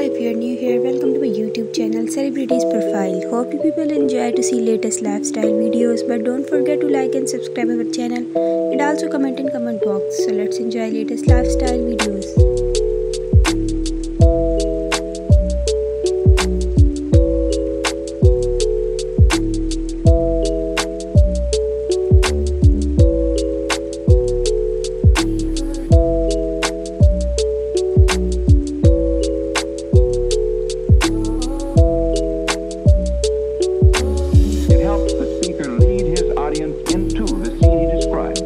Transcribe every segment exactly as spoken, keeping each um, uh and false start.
if you're new here, welcome to my YouTube channel Celebrities Profile. Hope you people enjoy to see latest lifestyle videos, but don't forget to like and subscribe our channel and also comment in comment box. So let's enjoy latest lifestyle videos. Into the scene he described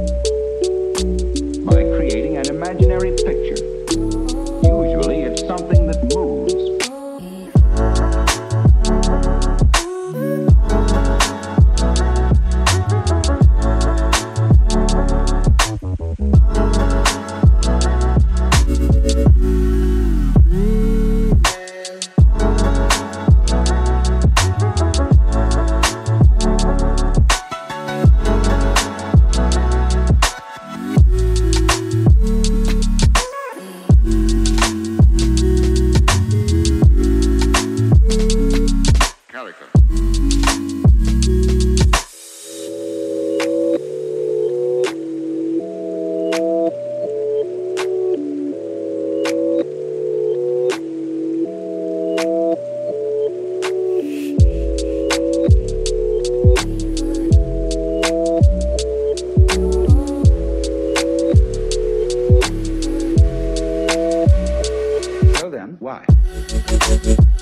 by creating an imaginary picture. Usually it's something that moves. So then, why?